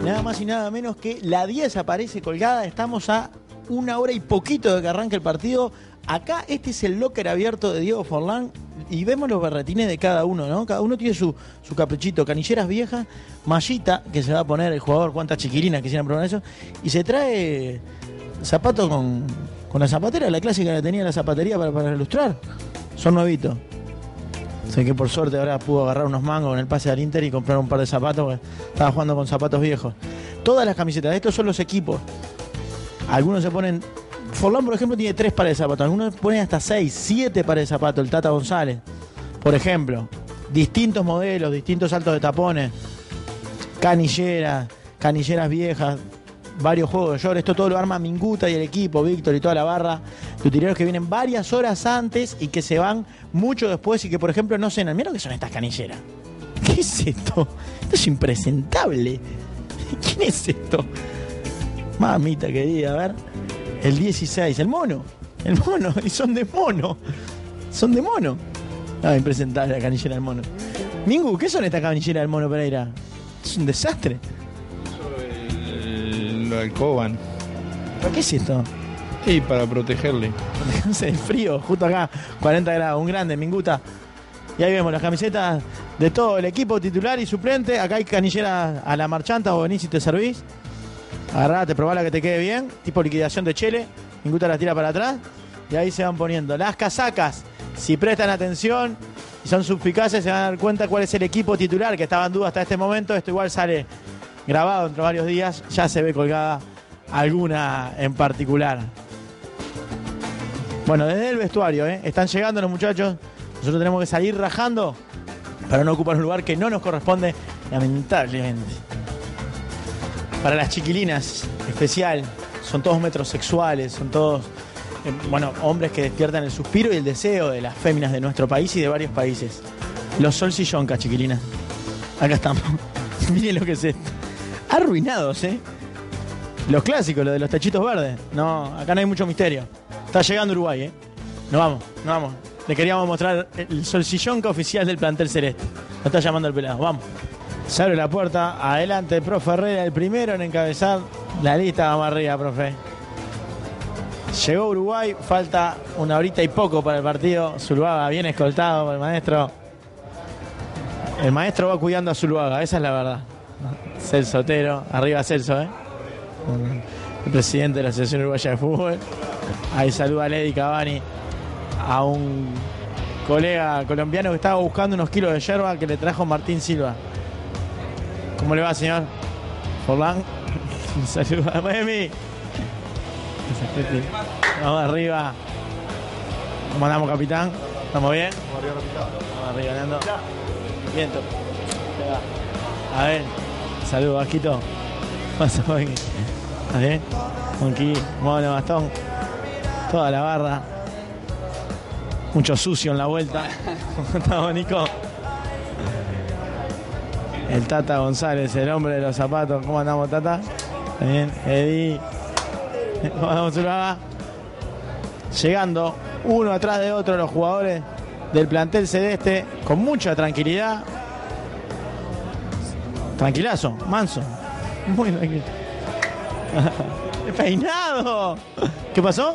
nada más y nada menos que la 10 aparece colgada. Estamos a 1 hora y poquito de que arranque el partido. Acá este es el locker abierto de Diego Forlán y vemos los berretines de cada uno, ¿no? Cada uno tiene su caprichito. Canilleras viejas, mallita que se va a poner el jugador, cuántas chiquilinas quisieran probar eso. Y se trae zapatos con la zapatera, la clásica que tenía la zapatería para ilustrar. Son nuevitos. Sé que por suerte ahora pudo agarrar unos mangos con el pase al Inter y comprar un par de zapatos, porque estaba jugando con zapatos viejos. Todas las camisetas, estos son los equipos. Algunos se ponen... Forlán, por ejemplo, tiene 3 pares de zapatos. Algunos ponen hasta 6, 7 pares de zapatos. El Tata González, por ejemplo. Distintos modelos, distintos saltos de tapones. Canilleras viejas. Varios juegos de short. Esto todo lo arma Minguta y el equipo, Víctor y toda la barra de utileros que vienen varias horas antes y que se van mucho después y que, por ejemplo, no cenan. Mira lo que son estas canilleras. ¿Qué es esto? Esto es impresentable. ¿Quién es esto? Mamita querida, a ver. El 16, el mono. Y son de mono. Ah, impresentable la canillera del mono. Mingu, ¿qué son estas canilleras del mono, Pereira? Es un desastre. Lo del Coban. ¿Para qué es esto? Y para protegerle. El frío, justo acá, 40 grados, un grande, Minguta. Y ahí vemos las camisetas de todo el equipo titular y suplente. Acá hay canilleras a la marchanta, o venís y te servís. Agarrate, probala que te quede bien. Tipo liquidación de chele. Minguta las tira para atrás. Y ahí se van poniendo. Las casacas, si prestan atención y son suspicaces, se van a dar cuenta cuál es el equipo titular que estaba en duda hasta este momento. Esto igual sale grabado entre varios días. Ya se ve colgada alguna en particular. Bueno, desde el vestuario, están llegando los muchachos. Nosotros tenemos que salir rajando para no ocupar un lugar que no nos corresponde, lamentablemente. Para las chiquilinas, especial, son todos metrosexuales, son todos, hombres que despiertan el suspiro y el deseo de las féminas de nuestro país y de varios países. Los solsilloncas, chiquilinas. Acá estamos. Miren lo que es esto. Arruinados, Los clásicos, los de los tachitos verdes. No, acá no hay mucho misterio. Está llegando Uruguay, Nos vamos. Le queríamos mostrar el solsillonca oficial del plantel celeste. Nos está llamando el pelado, vamos. Se abre la puerta, adelante, profe Herrera, el primero en encabezar la lista. Vamos arriba, profe. Llegó Uruguay, falta 1 horita y poco para el partido. Zuluaga bien escoltado por el maestro. El maestro va cuidando a Zuluaga, esa es la verdad. Celso Otero, arriba Celso, el presidente de la Asociación Uruguaya de Fútbol. Ahí saluda a Lady Cavani, a un colega colombiano que estaba buscando unos kilos de yerba que le trajo Martín Silva. ¿Cómo le va, señor? Forlán. Saluda a Miami. Vamos arriba. ¿Cómo andamos, capitán? ¿Estamos bien? Vamos arriba, Nando. Viento. A ver. Saludos, Vasquito. ¿Estás bien? Monkey, mono, bastón. Toda la barra. Mucho sucio en la vuelta. ¿Estamos, Nico? El Tata González, el hombre de los zapatos. ¿Cómo andamos, Tata? Bien, Eddie. ¿Cómo andamos, Zuluaga? Llegando uno atrás de otro los jugadores del plantel celeste con mucha tranquilidad. Tranquilazo, manso. Muy tranquilo. ¡Peinado! ¿Qué pasó?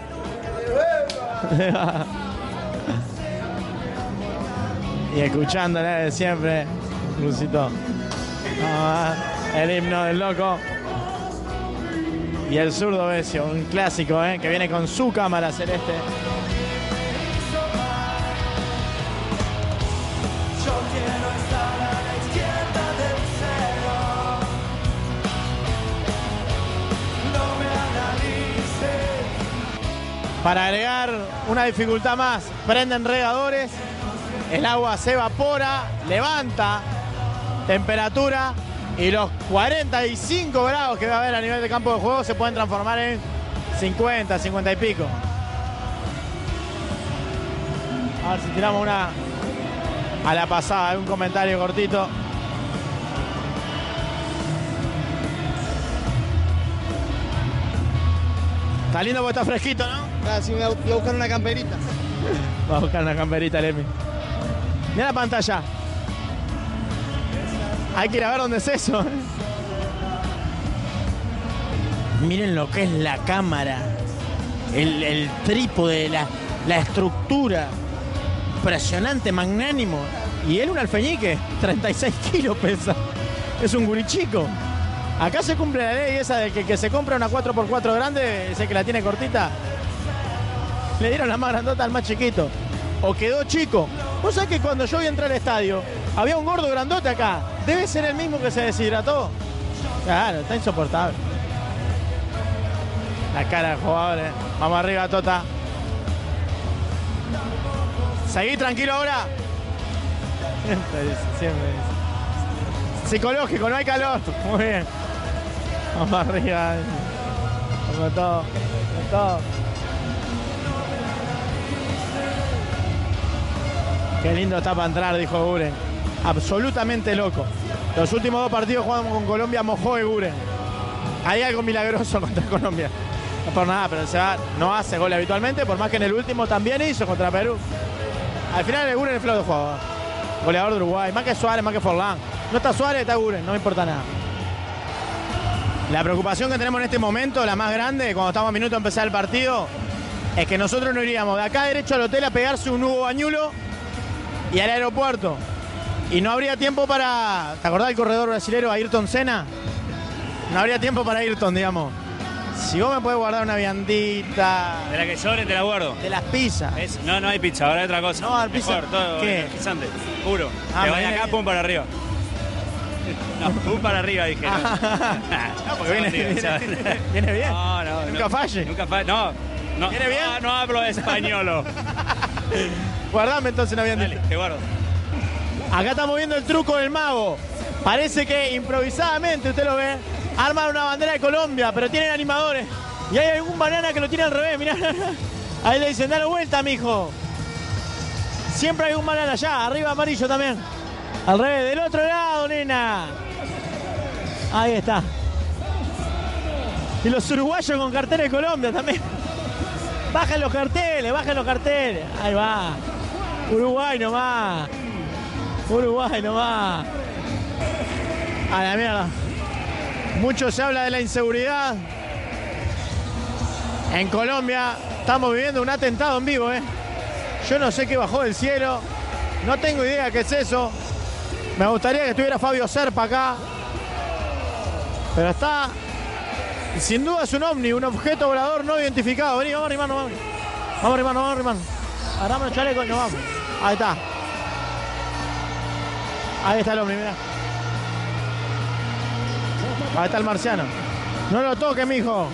Y escuchándola de siempre. Lucito. El himno del loco. Y el zurdo Besio, un clásico, que viene con su cámara celeste. Para agregar una dificultad más, prenden regadores, el agua se evapora, levanta temperatura y los 45 grados que va a haber a nivel de campo de juego se pueden transformar en 50, 50 y pico. A ver si tiramos una a la pasada, un comentario cortito. Está lindo porque está fresquito, ¿no? Ah, sí, voy a buscar una camperita. Va a buscar una camperita, Lemi. Mira la pantalla. Hay que ir a ver dónde es eso. Miren lo que es la cámara, el trípode, la estructura. Impresionante, magnánimo. Y él un alfeñique, 36 kilos pesa. Es un gurichico. Acá se cumple la ley esa de que se compra una 4x4 grande, ese que la tiene cortita. Le dieron la más grandota al más chiquito. O quedó chico. Vos sabés que cuando yo vi entrar al estadio, había un gordo grandote acá. Debe ser el mismo que se deshidrató. Claro, está insoportable. La cara del jugador, ¿eh? Vamos arriba, Tota. Seguí tranquilo ahora. Siempre dice. Psicológico, no hay calor. Muy bien. Vamos arriba. Con todo. Con todo. Qué lindo está para entrar, dijo Guren. Absolutamente loco. Los últimos 2 partidos jugamos con Colombia, mojó de Guren. Hay algo milagroso contra Colombia. No por nada, pero no hace gol habitualmente, por más que en el último también hizo contra Perú. Al final el Guren es flojo de juego. Goleador de Uruguay, más que Suárez, más que Forlán. No está Suárez, está Guren, no me importa nada. La preocupación que tenemos en este momento, la más grande, cuando estamos a minuto de empezar el partido, es que nosotros no iríamos de acá derecho al hotel a pegarse un Hugo Bañulo y al aeropuerto. Y no habría tiempo para... ¿Te acordás del corredor brasilero Ayrton Senna? No habría tiempo para Ayrton, digamos. Si vos me podés guardar una viandita... De la que sobre te la guardo. De las pizzas. No hay pizza, ahora hay otra cosa. No, al pizza. Mejor, todo ¿Qué? energizante, puro. Te voy acá, bien. pum para arriba. No, pum para arriba, dije. No, No, porque viene bien. No. Nunca falle. Nunca falle. No. ¿Viene bien? No hablo español. Guardame entonces una viandita. Dale, te guardo. Acá estamos viendo el truco del mago. Parece que improvisadamente, usted lo ve, arman una bandera de Colombia, pero tienen animadores. Y hay algún banana que lo tiene al revés, mirá. Ahí le dicen, dale vuelta, mijo. Siempre hay un banana allá, arriba amarillo también. Al revés, del otro lado, nena. Ahí está. Y los uruguayos con carteles de Colombia también. Bajen los carteles, bajen los carteles. Ahí va. Uruguay nomás. Uruguay nomás. A la mierda. Mucho se habla de la inseguridad. En Colombia estamos viviendo un atentado en vivo, ¿eh? Yo no sé qué bajó del cielo. No tengo idea qué es eso. Me gustaría que estuviera Fabio Serpa acá. Pero está... Sin duda es un ovni, un objeto volador no identificado. Vení, vamos arriba, vamos. Vamos arriba, vamos arriba. Agarrame el chaleco y nos vamos. Ahí está. Ahí está el ovni, mirá. Ahí está el marciano. No lo toques, mijo.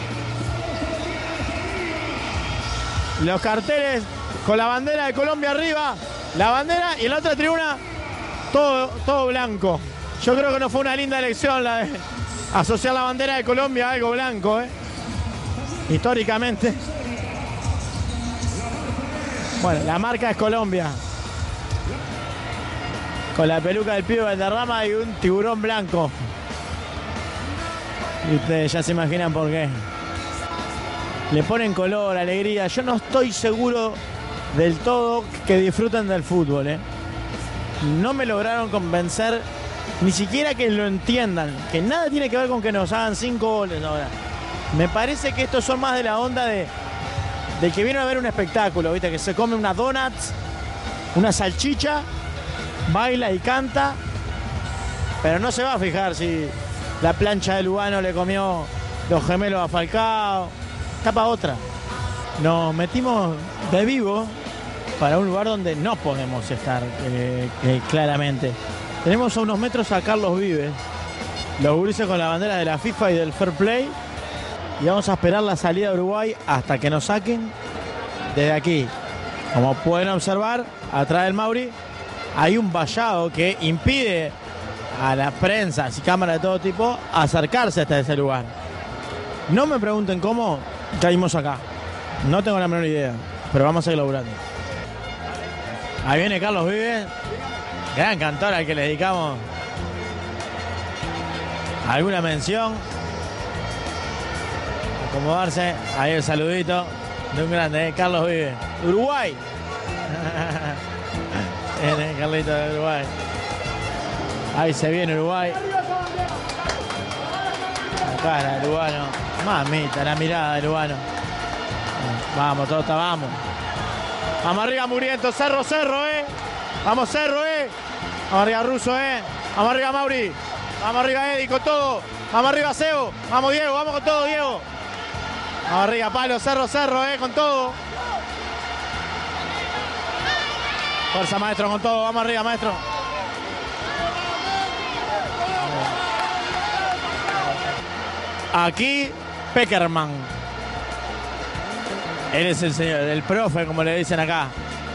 Los carteles con la bandera de Colombia arriba. La bandera y en la otra tribuna todo blanco. Yo creo que no fue una linda elección la de asociar la bandera de Colombia a algo blanco, ¿eh? Históricamente. Bueno, la marca es Colombia. Con la peluca del pibe Valderrama y un tiburón blanco. Y ustedes ya se imaginan por qué. Le ponen color, alegría. Yo no estoy seguro del todo que disfruten del fútbol, ¿eh? No me lograron convencer, ni siquiera que lo entiendan, que nada tiene que ver con que nos hagan 5 goles ahora. Me parece que estos son más de la onda de que viene a ver un espectáculo, ¿viste? Que se come una donuts, una salchicha, baila y canta, pero no se va a fijar si la plancha de Lugano le comió los gemelos a Falcao. Tapa otra. Nos metimos de vivo para un lugar donde no podemos estar, claramente. Tenemos a unos metros a Carlos Vives, los gurises con la bandera de la FIFA y del Fair Play, y vamos a esperar la salida de Uruguay hasta que nos saquen desde aquí. Como pueden observar, atrás del Mauri hay un vallado que impide a la prensa y cámaras de todo tipo acercarse hasta ese lugar. No me pregunten cómo caímos acá. No tengo la menor idea, pero vamos a seguir laburando. Ahí viene Carlos Vives, gran cantor al que le dedicamos alguna mención. Acomodarse, ahí el saludito de un grande, Carlos Vives. Uruguay. Viene Carlito de Uruguay. Ahí se viene Uruguay. cara de Lugano. Mamita, la mirada de Lugano. Vamos, Tota, vamos. Vamos arriba, Muriento. Cerro, Vamos, Cerro, Vamos arriba, Russo, Vamos arriba, Mauri. Vamos arriba, Eddie, con todo. Vamos arriba, Seo. Vamos, Diego, vamos con todo, Diego. Vamos arriba, Palo, Cerro, con todo. Fuerza, maestro, con todo. Vamos arriba, maestro. Aquí, Peckerman. Él es el señor, el profe, como le dicen acá.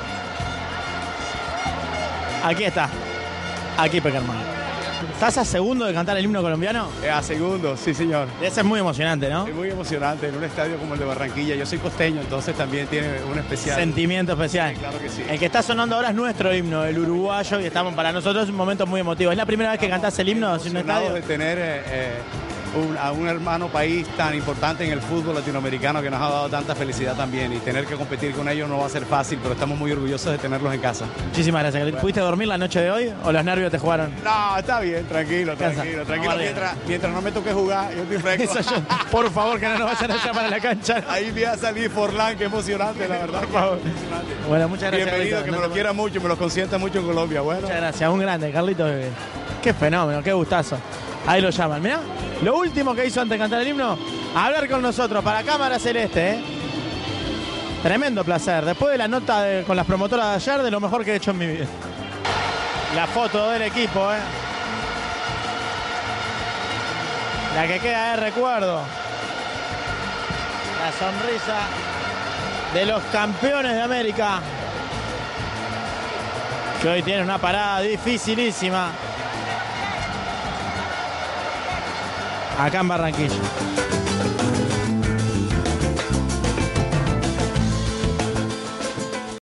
Aquí está. Aquí, Peckerman. ¿Estás a segundo de cantar el himno colombiano? A segundo, sí, señor. Ese es muy emocionante, ¿no? Es muy emocionante en un estadio como el de Barranquilla. Yo soy costeño, entonces también tiene un especial sentimiento especial. Sí, claro que sí. El que está sonando ahora es nuestro himno, el uruguayo, y estamos para nosotros un momento muy emotivo. ¿Es la primera vez que cantás el himno en un estadio? De tener a un hermano país tan importante en el fútbol latinoamericano que nos ha dado tanta felicidad también, y tener que competir con ellos no va a ser fácil, pero estamos muy orgullosos de tenerlos en casa. Muchísimas gracias. Bueno. ¿Pudiste dormir la noche de hoy o los nervios te jugaron? No, está bien, tranquilo. Mientras no me toque jugar, yo estoy fresco. Por favor, que no nos vayan allá para la cancha. Ahí voy a salir Forlán, que emocionante, la verdad. Por favor. Bueno, muchas gracias. Bienvenido, que me lo quiera mucho, me lo consienta mucho en Colombia. Bueno. Muchas gracias, un grande, Carlitos. Qué fenómeno, qué gustazo. Ahí lo llaman, mirá. Lo último que hizo antes de cantar el himno, hablar con nosotros para Cámara Celeste, Tremendo placer. Después de la nota con las promotoras de ayer, de lo mejor que he hecho en mi vida. La foto del equipo, La que queda de recuerdo. La sonrisa de los campeones de América, que hoy tienen una parada dificilísima acá en Barranquilla.